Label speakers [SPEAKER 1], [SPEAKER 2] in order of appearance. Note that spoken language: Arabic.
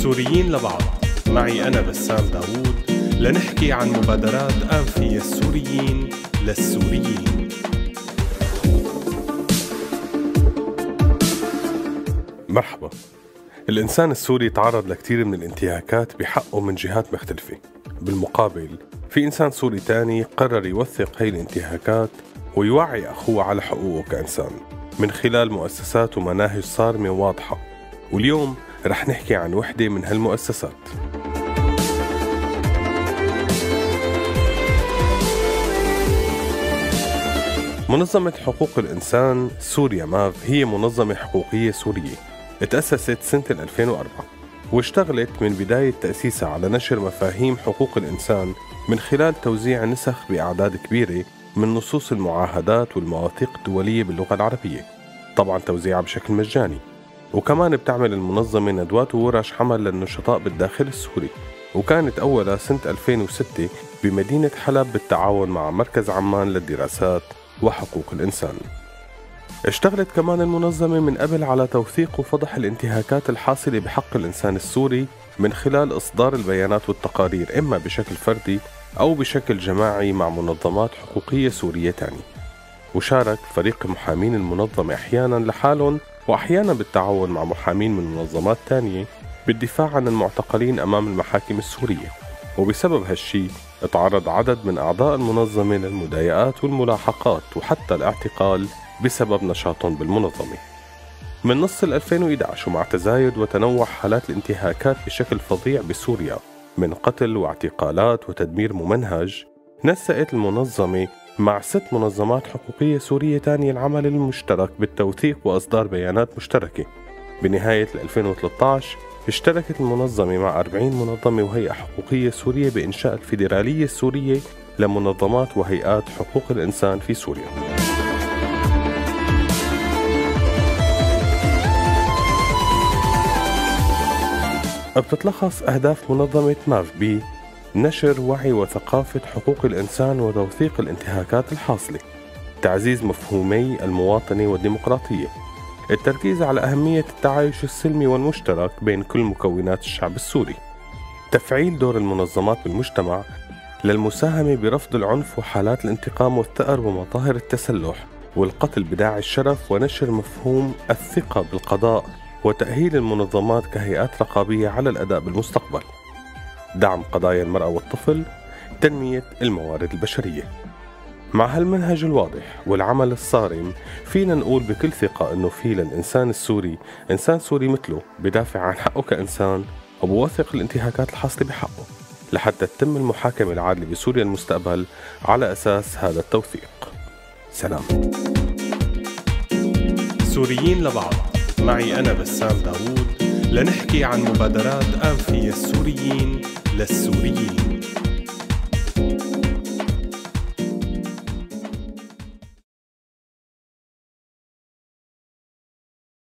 [SPEAKER 1] سوريين لبعض. معي أنا بسام داوود لنحكي عن مبادرات آنفية السوريين للسوريين. مرحبا. الإنسان السوري تعرض لكثير من الانتهاكات بحقه من جهات مختلفة. بالمقابل في إنسان سوري تاني قرر يوثق هاي الانتهاكات ويوعي أخوه على حقوقه كإنسان من خلال مؤسسات ومناهج صارمة واضحة، واليوم رح نحكي عن وحدة من هالمؤسسات. منظمة حقوق الإنسان سوريا ماف هي منظمة حقوقية سورية تأسست سنة 2004 واشتغلت من بداية تأسيسها على نشر مفاهيم حقوق الإنسان من خلال توزيع نسخ بأعداد كبيرة من نصوص المعاهدات والمواثيق الدولية باللغة العربية، طبعا توزيعها بشكل مجاني. وكمان بتعمل المنظمة ندوات وورش عمل للنشطاء بالداخل السوري، وكانت أولها سنة 2006 بمدينة حلب بالتعاون مع مركز عمان للدراسات وحقوق الإنسان. اشتغلت كمان المنظمة من قبل على توثيق وفضح الانتهاكات الحاصلة بحق الإنسان السوري من خلال إصدار البيانات والتقارير إما بشكل فردي أو بشكل جماعي مع منظمات حقوقية سورية تانية. وشارك فريق محامين المنظمة أحيانا لحالهم وأحيانا بالتعاون مع محامين من منظمات تانية بالدفاع عن المعتقلين أمام المحاكم السورية، وبسبب هالشي تعرض عدد من أعضاء المنظمة للمضايقات والملاحقات وحتى الاعتقال بسبب نشاطهم بالمنظمة. من نص 2011 ومع تزايد وتنوع حالات الانتهاكات بشكل فظيع بسوريا من قتل واعتقالات وتدمير ممنهج، نسقت المنظمة مع 6 منظمات حقوقية سورية تانية العمل المشترك بالتوثيق وإصدار بيانات مشتركة. بنهاية 2013 اشتركت المنظمة مع 40 منظمة وهيئة حقوقية سورية بإنشاء الفيدرالية السورية لمنظمات وهيئات حقوق الإنسان في سوريا. بتتلخص أهداف منظمة ماف نشر وعي وثقافة حقوق الإنسان وتوثيق الانتهاكات الحاصلة، تعزيز مفهومي المواطنة والديمقراطية، التركيز على أهمية التعايش السلمي والمشترك بين كل مكونات الشعب السوري، تفعيل دور المنظمات بالمجتمع للمساهمة برفض العنف وحالات الانتقام والثأر ومظاهر التسلح والقتل بداعي الشرف، ونشر مفهوم الثقة بالقضاء وتأهيل المنظمات كهيئات رقابية على الأداء بالمستقبل، دعم قضايا المرأة والطفل، تنمية الموارد البشرية. مع هالمنهج الواضح والعمل الصارم فينا نقول بكل ثقة أنه في للإنسان السوري إنسان سوري مثله بدافع عن حقه كإنسان وبوثق الانتهاكات الحاصلة بحقه لحتى تتم المحاكمة العادلة بسوريا المستقبل على أساس هذا التوثيق. سلام. سوريين لبعض. معي أنا بسام داوود لنحكي عن مبادرات آنفية السوريين للسوريين.